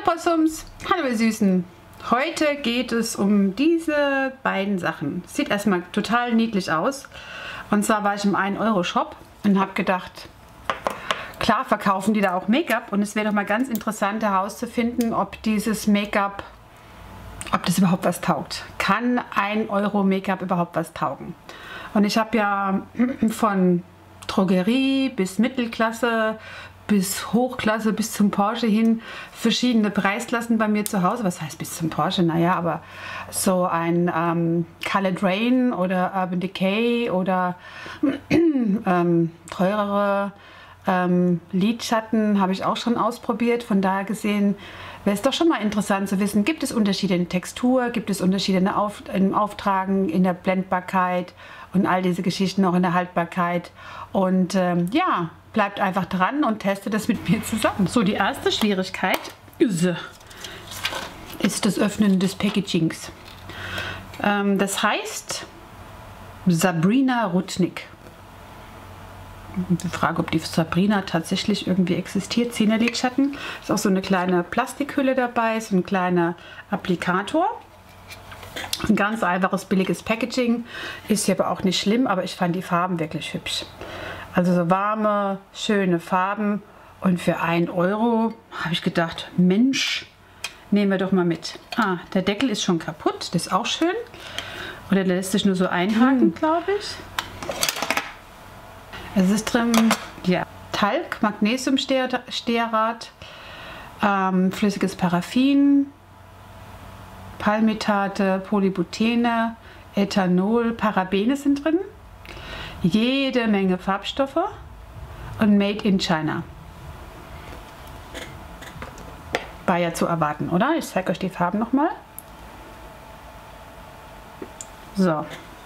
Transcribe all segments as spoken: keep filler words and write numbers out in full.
Hallo Possums, hallo ihr Süßen. Heute geht es um diese beiden Sachen. Sieht erstmal total niedlich aus. Und zwar war ich im ein Euro Shop und habe gedacht, klar verkaufen die da auch Make-up. Und es wäre doch mal ganz interessant herauszufinden, ob dieses Make-up, ob das überhaupt was taugt. Kann ein Euro Make-up überhaupt was taugen? Und ich habe ja von Drogerie bis Mittelklasse bis Hochklasse, bis zum Porsche hin verschiedene Preisklassen bei mir zu Hause. Was heißt bis zum Porsche? Naja, aber so ein ähm, Colored Rain oder Urban Decay oder ähm, teurere ähm, Lidschatten habe ich auch schon ausprobiert. Von daher gesehen wäre es doch schon mal interessant zu wissen, gibt es Unterschiede in Textur, gibt es Unterschiede in der Auf im Auftragen, in der Blendbarkeit und all diese Geschichten auch in der Haltbarkeit. Und ähm, ja, bleibt einfach dran und testet das mit mir zusammen. So, die erste Schwierigkeit ist, ist das Öffnen des Packagings. Ähm, das heißt Sabrina Rudnick. Die Frage, ob die Sabrina tatsächlich irgendwie existiert. Zehner-Lidschatten. Ist auch so eine kleine Plastikhülle dabei, so ein kleiner Applikator. Ein ganz einfaches, billiges Packaging. Ist ja aber auch nicht schlimm, aber ich fand die Farben wirklich hübsch. Also so warme, schöne Farben. Und für ein Euro habe ich gedacht, Mensch, nehmen wir doch mal mit. Ah, der Deckel ist schon kaputt. Das ist auch schön. Oder der lässt sich nur so einhaken, hm. glaube ich. Es ist drin, ja, Talg, Magnesiumstearat, ähm, flüssiges Paraffin, Palmitate, Polybutene, Ethanol, Parabene sind drin. Jede Menge Farbstoffe und Made in China. War ja zu erwarten, oder? Ich zeige euch die Farben nochmal. So.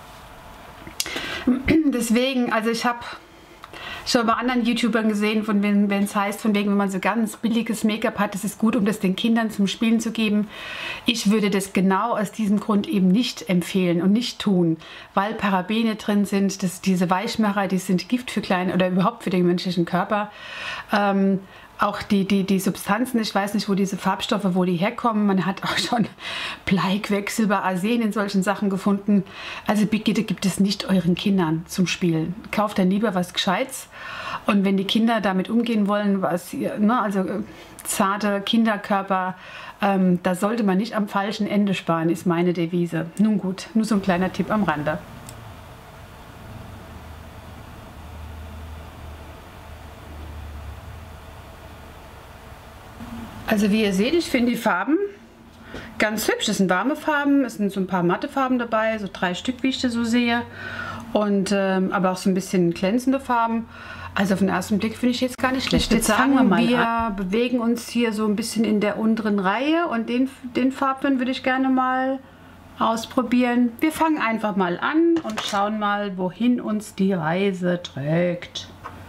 Deswegen, also ich habe schon bei anderen YouTubern gesehen, von wenn es heißt, von wegen, wenn man so ganz billiges Make-up hat, das ist gut, um das den Kindern zum Spielen zu geben. Ich würde das genau aus diesem Grund eben nicht empfehlen und nicht tun, weil Parabene drin sind, dass diese Weichmacher, die sind Gift für kleine oder überhaupt für den menschlichen Körper. Ähm, Auch die, die, die Substanzen, ich weiß nicht, wo diese Farbstoffe, wo die herkommen. Man hat auch schon Blei, Quecksilber, Arsen in solchen Sachen gefunden. Also bitte gibt es nicht euren Kindern zum Spielen. Kauft dann lieber was Gescheites. Und wenn die Kinder damit umgehen wollen, was, ne, also zarte Kinderkörper, ähm, da sollte man nicht am falschen Ende sparen, ist meine Devise. Nun gut, nur so ein kleiner Tipp am Rande. Also wie ihr seht, ich finde die Farben ganz hübsch. Das sind warme Farben, es sind so ein paar matte Farben dabei, so drei Stück, wie ich das so sehe. Und ähm, aber auch so ein bisschen glänzende Farben. Also auf den ersten Blick finde ich jetzt gar nicht schlecht. Jetzt sagen wir mal, wir bewegen uns hier so ein bisschen in der unteren Reihe und den, den Farbton würde ich gerne mal ausprobieren. Wir fangen einfach mal an und schauen mal, wohin uns die Reise trägt.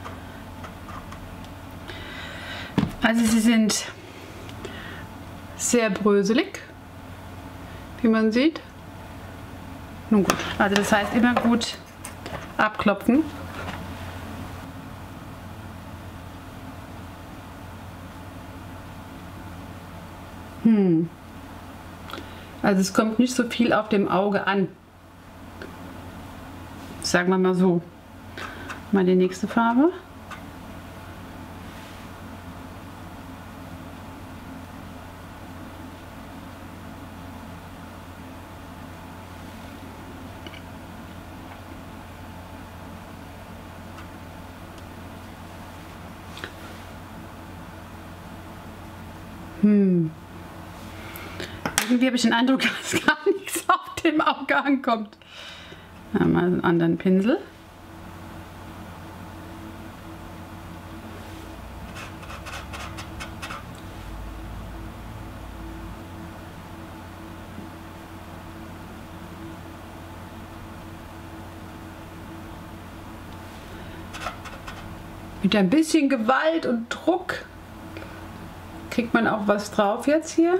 Also sie sind sehr bröselig, wie man sieht. Nun gut, also das heißt immer gut abklopfen. Hm. Also es kommt nicht so viel auf dem Auge an. Sagen wir mal so. Mal die nächste Farbe. Hm. Irgendwie habe ich den Eindruck, dass gar nichts auf dem Auge ankommt. Ja, mal einen anderen Pinsel. Mit ein bisschen Gewalt und Druck kriegt man auch was drauf jetzt hier.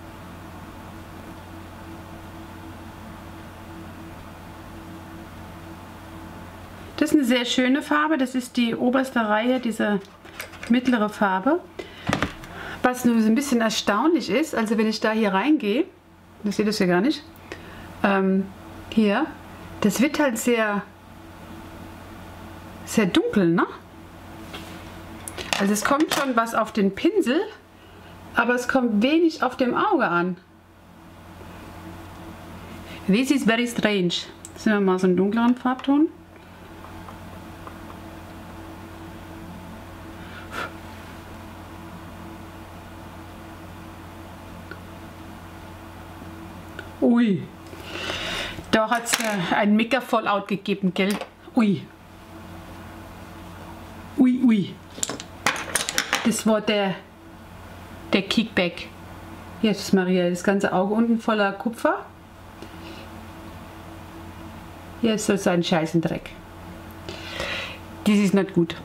Das ist eine sehr schöne Farbe. Das ist die oberste Reihe, diese mittlere Farbe. Was nur so ein bisschen erstaunlich ist, also wenn ich da hier reingehe, das seht ihr ja gar nicht, ähm, hier, das wird halt sehr, sehr dunkel, ne? Also es kommt schon was auf den Pinsel, aber es kommt wenig auf dem Auge an. This is very strange. Jetzt nehmen wir mal so einen dunkleren Farbton. Ui, da hat es äh, ein mega Fallout gegeben, gell? Ui. Ui, ui. Das war der, der Kickback. Jetzt Maria, das ganze Auge unten voller Kupfer. Jetzt ist so ein Scheißendreck. Das ist nicht gut.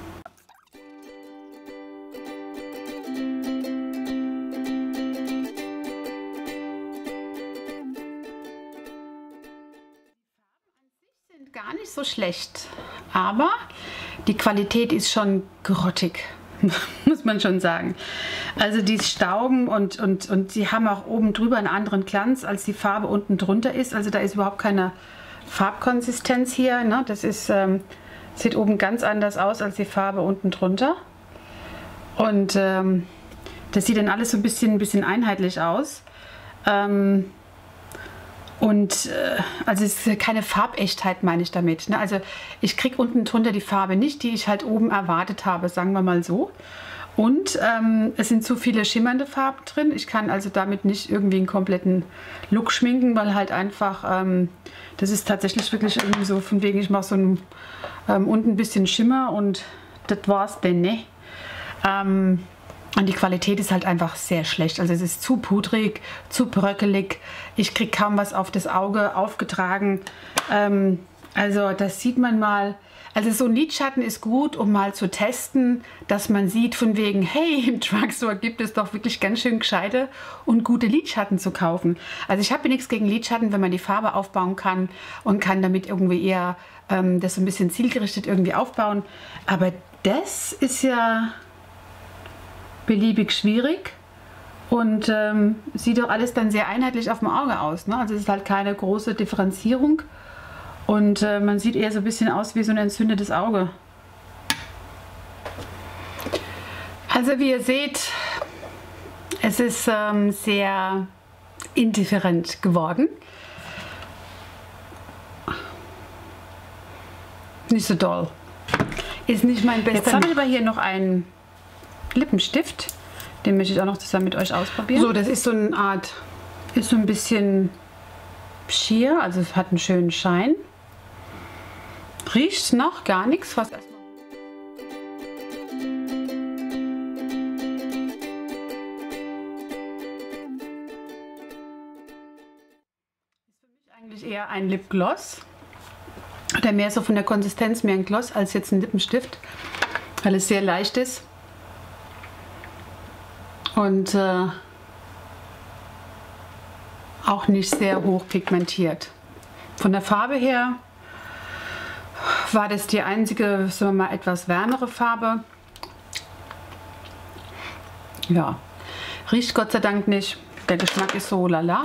Gar nicht so schlecht, aber die Qualität ist schon grottig, muss man schon sagen. Also die Stauben und, und, und sie haben auch oben drüber einen anderen Glanz, als die Farbe unten drunter ist. Also da ist überhaupt keine Farbkonsistenz hier. Ne? Das ist, ähm, sieht oben ganz anders aus als die Farbe unten drunter. Und ähm, das sieht dann alles so ein bisschen, ein bisschen einheitlich aus. Ähm, Und äh, also es ist keine Farbechtheit, meine ich damit. Ne? Also ich kriege unten drunter die Farbe nicht, die ich halt oben erwartet habe, sagen wir mal so. Und ähm, es sind zu viele schimmernde Farben drin. Ich kann also damit nicht irgendwie einen kompletten Look schminken, weil halt einfach, ähm, das ist tatsächlich wirklich irgendwie so, von wegen ich mache so ein, ähm, unten ein bisschen Schimmer und das war's denn, ne? Ähm, Und die Qualität ist halt einfach sehr schlecht. Also es ist zu pudrig, zu bröckelig. Ich kriege kaum was auf das Auge aufgetragen. Ähm, also das sieht man mal. Also so ein Lidschatten ist gut, um mal zu testen, dass man sieht von wegen, hey, im Drugstore gibt es doch wirklich ganz schön gescheite und gute Lidschatten zu kaufen. Also ich habe nichts gegen Lidschatten, wenn man die Farbe aufbauen kann und kann damit irgendwie eher ähm, das so ein bisschen zielgerichtet irgendwie aufbauen. Aber das ist ja beliebig schwierig und ähm, sieht doch alles dann sehr einheitlich auf dem Auge aus. Ne? Also es ist halt keine große Differenzierung und äh, man sieht eher so ein bisschen aus wie so ein entzündetes Auge. Also wie ihr seht, es ist ähm, sehr indifferent geworden. Nicht so doll. Ist nicht mein bester. Jetzt habe ich aber hier noch einen Lippenstift, den möchte ich auch noch zusammen mit euch ausprobieren. So, das ist so eine Art, ist so ein bisschen Sheer, also es hat einen schönen Schein. Riecht noch gar nichts, fast erstmal. Ist für mich eigentlich eher ein Lipgloss. Oder mehr so von der Konsistenz mehr ein Gloss als jetzt ein Lippenstift, weil es sehr leicht ist. Und äh, auch nicht sehr hoch pigmentiert. Von der Farbe her war das die einzige, sagen wir mal, etwas wärmere Farbe. Ja, riecht Gott sei Dank nicht. Der Geschmack ist so lala.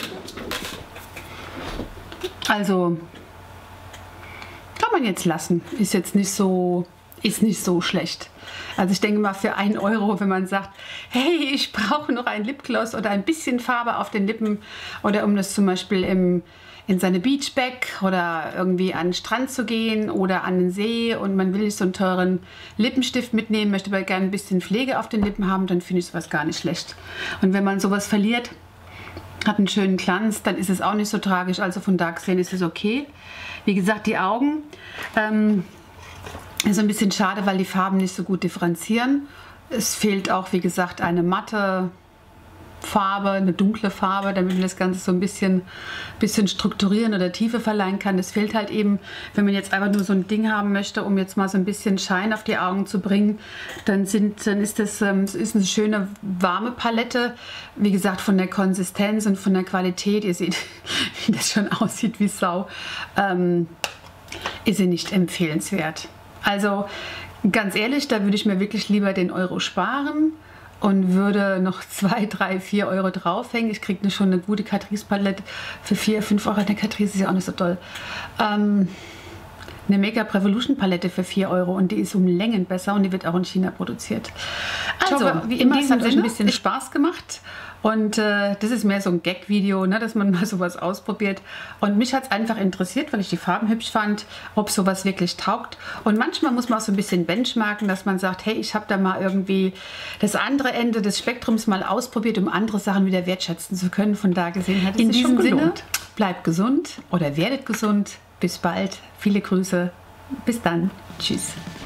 Also kann man jetzt lassen. Ist jetzt nicht so, ist nicht so schlecht. Also ich denke mal für einen Euro, wenn man sagt, hey, ich brauche noch ein Lipgloss oder ein bisschen Farbe auf den Lippen oder um das zum Beispiel im, in seine Beachbag oder irgendwie an den Strand zu gehen oder an den See und man will nicht so einen teuren Lippenstift mitnehmen, möchte aber gerne ein bisschen Pflege auf den Lippen haben, dann finde ich sowas gar nicht schlecht. Und wenn man sowas verliert, hat einen schönen Glanz, dann ist es auch nicht so tragisch. Also von da gesehen ist es okay. Wie gesagt, die Augen ähm, ist ein bisschen schade, weil die Farben nicht so gut differenzieren. Es fehlt auch, wie gesagt, eine matte Farbe, eine dunkle Farbe, damit man das Ganze so ein bisschen, bisschen strukturieren oder Tiefe verleihen kann. Das fehlt halt eben, wenn man jetzt einfach nur so ein Ding haben möchte, um jetzt mal so ein bisschen Schein auf die Augen zu bringen, dann, sind, dann ist das ähm, ist eine schöne warme Palette. Wie gesagt, von der Konsistenz und von der Qualität, ihr seht, wie das schon aussieht wie Sau, ähm, ist sie nicht empfehlenswert. Also ganz ehrlich, da würde ich mir wirklich lieber den Euro sparen und würde noch zwei, drei, vier Euro draufhängen. Ich kriege schon eine gute Catrice-Palette für vier, fünf Euro. Eine Catrice ist ja auch nicht so toll. Ähm, eine Make-up Revolution Palette für vier Euro und die ist um Längen besser und die wird auch in China produziert. Also, hoffe, wie immer, es hat euch ein bisschen Spaß gemacht. Und äh, das ist mehr so ein Gag-Video, ne, dass man mal sowas ausprobiert. Und mich hat es einfach interessiert, weil ich die Farben hübsch fand, ob sowas wirklich taugt. Und manchmal muss man auch so ein bisschen benchmarken, dass man sagt, hey, ich habe da mal irgendwie das andere Ende des Spektrums mal ausprobiert, um andere Sachen wieder wertschätzen zu können. Von da gesehen hat es sich schon gelohnt. In diesem Sinne, bleibt gesund oder werdet gesund. Bis bald. Viele Grüße. Bis dann. Tschüss.